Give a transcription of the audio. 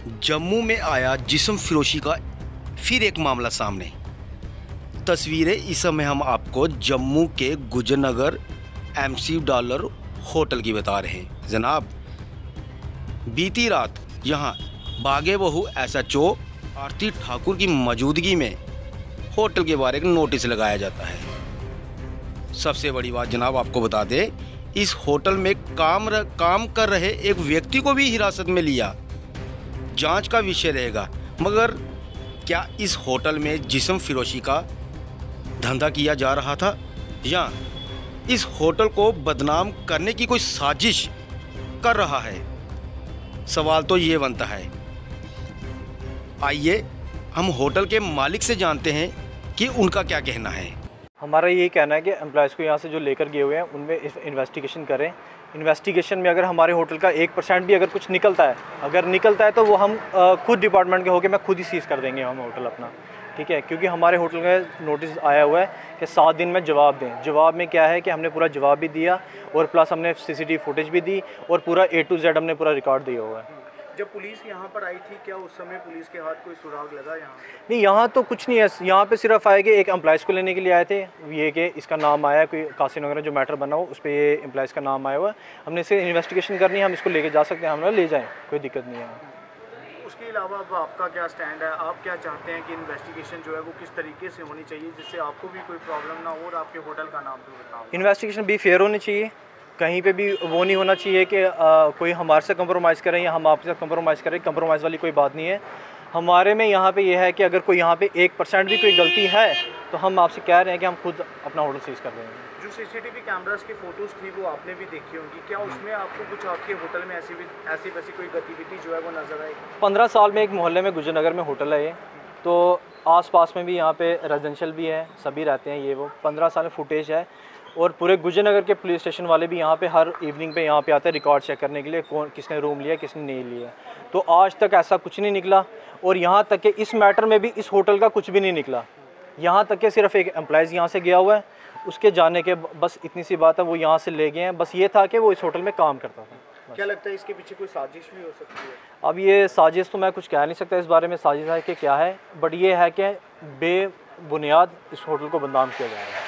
जम्मू में आया जिस्म फिरोशी का फिर एक मामला सामने। तस्वीरें इस समय हम आपको जम्मू के गुजरनगर MC डॉलर होटल की बता रहे हैं। जनाब, बीती रात यहां बागे बहू SHO आरती ठाकुर की मौजूदगी में होटल के बारे में नोटिस लगाया जाता है। सबसे बड़ी बात जनाब आपको बता दें, इस होटल में काम कर रहे एक व्यक्ति को भी हिरासत में लिया। जांच का विषय रहेगा, मगर क्या इस होटल में जिस्म फिरोशी का धंधा किया जा रहा था या इस होटल को बदनाम करने की कोई साजिश कर रहा है? सवाल तो ये बनता है। आइए हम होटल के मालिक से जानते हैं कि उनका क्या कहना है। हमारा यही कहना है कि एम्प्लॉयज़ को यहाँ से जो लेकर गए हुए हैं उनमें इन्वेस्टिगेशन करें। इन्वेस्टिगेशन में अगर हमारे होटल का 1% भी अगर कुछ निकलता है तो वो हम खुद डिपार्टमेंट के होकर मैं खुद ही सीज़ कर देंगे हम होटल अपना, ठीक है। क्योंकि हमारे होटल में नोटिस आया हुआ है कि 7 दिन में जवाब दें। जवाब में क्या है कि हमने पूरा जवाब भी दिया और प्लस हमने CCTV फुटेज भी दी और पूरा A to Z हमने पूरा रिकॉर्ड दिया हुआ है। जब पुलिस यहाँ पर आई थी, क्या उस समय पुलिस के हाथ कोई सुराग लगा यहाँ? नहीं, यहाँ तो कुछ नहीं है। यहाँ पे सिर्फ आए कि एक एम्प्लॉयज़ को लेने के लिए आए थे। ये कि इसका नाम आया कोई कासिम वगैरह जो मैटर बना हो उस पर ये एम्प्लॉयज़ का नाम आया हुआ है। हमने इसे इन्वेस्टिगेशन करनी है, हम इसको लेके जा सकते हैं, हम ले जाएँ, कोई दिक्कत नहीं है। उसके अलावा अब आपका क्या स्टैंड है? आप क्या चाहते हैं कि इन्वेस्टिगेशन जो है वो किस तरीके से होनी चाहिए जिससे आपको भी कोई प्रॉब्लम ना हो और आपके होटल का नाम भी बताओ? इन्वेस्टिगेशन भी फेयर होनी चाहिए, कहीं पे भी वो नहीं होना चाहिए कि कोई हमारे से कंप्रोमाइज़ करें या हम आपके साथ कंप्रोमाइज़ करें। कंप्रोमाइज़ वाली कोई बात नहीं है। हमारे में यहाँ पे ये है कि अगर कोई यहाँ पे 1% भी कोई गलती है तो हम आपसे कह रहे हैं कि हम खुद अपना होटल सीज कर देंगे। जो CCTV कैमरास की फ़ोटोज़ थी वो आपने भी देखी होंगी, क्या उसमें आपको कुछ आपके होटल में ऐसी वैसी कोई गतिविधि जो है वो नज़र आई? 15 साल में एक मोहल्ले में गुजरनगर में होटल है ये, तो आसपास में भी यहाँ पे रेजिडेंशियल भी है, सभी रहते हैं। ये वो 15 साल में फुटेज है और पूरे गुजरनगर के पुलिस स्टेशन वाले भी यहाँ पे हर इवनिंग पे यहाँ पे आते हैं रिकॉर्ड चेक करने के लिए, कौन किसने रूम लिया किसने नहीं लिया। तो आज तक ऐसा कुछ नहीं निकला और यहाँ तक कि इस मैटर में भी इस होटल का कुछ भी नहीं निकला। यहाँ तक कि सिर्फ एक एम्प्लॉयज़ यहाँ से गया हुआ है, उसके जाने के बस इतनी सी बात है, वो यहाँ से ले गए हैं। बस ये था कि वो इस होटल में काम करता था। क्या लगता है इसके पीछे कोई साजिश भी हो सकती है? अब ये साजिश तो मैं कुछ कह नहीं सकता इस बारे में साजिश है कि क्या है, बट ये है कि बेबुनियाद इस होटल को बदनाम किया जा रहा है।